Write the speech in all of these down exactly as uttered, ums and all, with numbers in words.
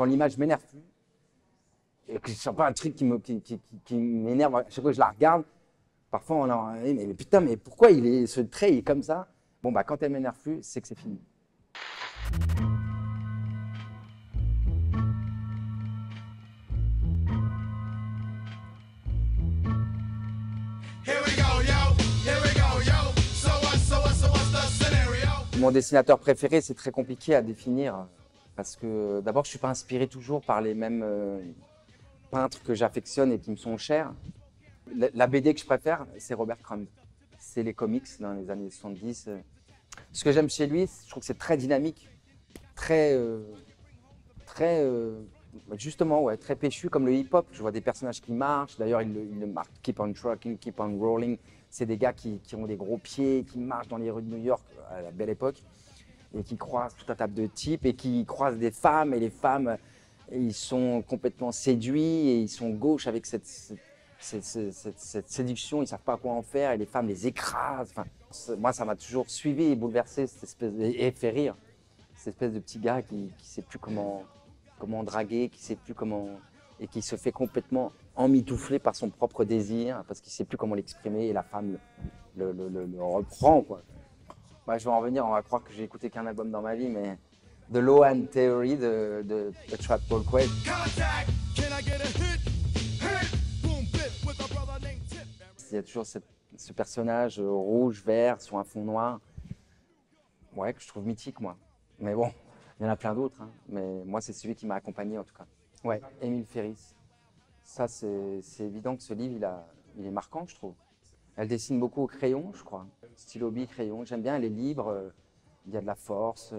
quand l'image m'énerve plus, et que je sens pas un truc qui me, qui, qui, qui, qui m'énerve, à chaque fois que je la regarde, parfois on a, mais, mais putain, mais pourquoi il est, ce trait il est comme ça? Bon, bah quand elle m'énerve plus, c'est que c'est fini. Mon dessinateur préféré, c'est très compliqué à définir parce que d'abord, je ne suis pas inspiré toujours par les mêmes euh, peintres que j'affectionne et qui me sont chers. La, la B D que je préfère, c'est Robert Crumb. C'est les comics dans les années soixante-dix. Ce que j'aime chez lui, je trouve que c'est très dynamique, très, euh, très euh, justement, ouais, très péchu comme le hip-hop. Je vois des personnages qui marchent. D'ailleurs, il, il le marque Keep on Trucking, Keep on Rolling. C'est des gars qui, qui ont des gros pieds, qui marchent dans les rues de New York à la belle époque et qui croisent tout un tas de types et qui croisent des femmes. Et les femmes, ils sont complètement séduits et ils sont gauches avec cette, cette, cette, cette, cette séduction. Ils ne savent pas quoi en faire et les femmes les écrasent. Enfin, moi, ça m'a toujours suivi et bouleversé cette espèce de, et fait rire. Cette espèce de petit gars qui ne sait plus comment, comment draguer, qui ne sait plus comment... et qui se fait complètement emmitoufler par son propre désir parce qu'il ne sait plus comment l'exprimer et la femme le, le, le, le reprend, quoi. Bah, je vais en revenir, on va croire que j'ai écouté qu'un album dans ma vie, mais The Low-End Theory de, de, de Tribe Called Quest. Il y a toujours cette, ce personnage rouge, vert, sur un fond noir, ouais, que je trouve mythique, moi. Mais bon, il y en a plein d'autres, hein. Mais moi, c'est celui qui m'a accompagné, en tout cas. Ouais, Émile Ferris. Ça, c'est évident que ce livre, il, a, il est marquant, je trouve. Elle dessine beaucoup au crayon, je crois. Stylo bille, crayon. J'aime bien, elle est libre, euh, il y a de la force.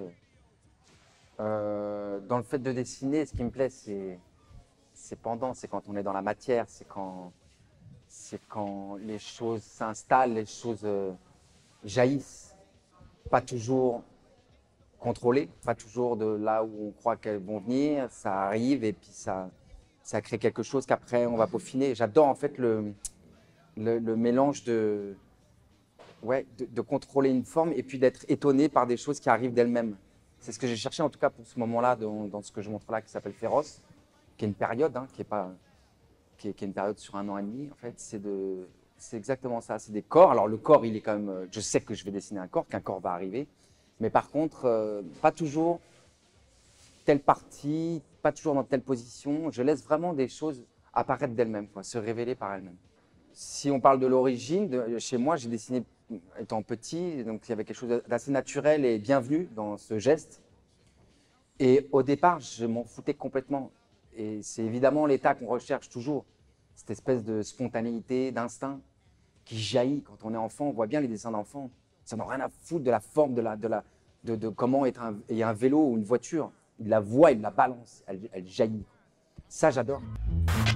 Euh, dans le fait de dessiner, ce qui me plaît, c'est pendant, c'est quand on est dans la matière, c'est quand, quand les choses s'installent, les choses euh, jaillissent. Pas toujours contrôlées, pas toujours de là où on croit qu'elles vont venir. Ça arrive et puis ça... ça crée quelque chose qu'après on va peaufiner. J'adore en fait le, le, le mélange de, ouais, de, de contrôler une forme et puis d'être étonné par des choses qui arrivent d'elles-mêmes. C'est ce que j'ai cherché en tout cas pour ce moment-là dans, dans ce que je montre là qui s'appelle Féroce, qui est une période, hein, qui, est pas, qui, est, qui est une période sur un an et demi en fait. C'est de, c'est exactement ça, c'est des corps. Alors le corps, il est quand même, je sais que je vais dessiner un corps, qu'un corps va arriver, mais par contre, euh, pas toujours telle partie, pas toujours dans telle position. Je laisse vraiment des choses apparaître d'elles-mêmes, se révéler par elles-mêmes. Si on parle de l'origine, chez moi, j'ai dessiné étant petit, donc il y avait quelque chose d'assez naturel et bienvenu dans ce geste. Et au départ, je m'en foutais complètement. Et c'est évidemment l'état qu'on recherche toujours, cette espèce de spontanéité, d'instinct qui jaillit quand on est enfant. On voit bien les dessins d'enfants. Ça n'a rien à foutre de la forme, de, la, de, la, de, de comment être un, et un vélo ou une voiture. Il la voit, il la balance, elle, elle jaillit. Ça, j'adore.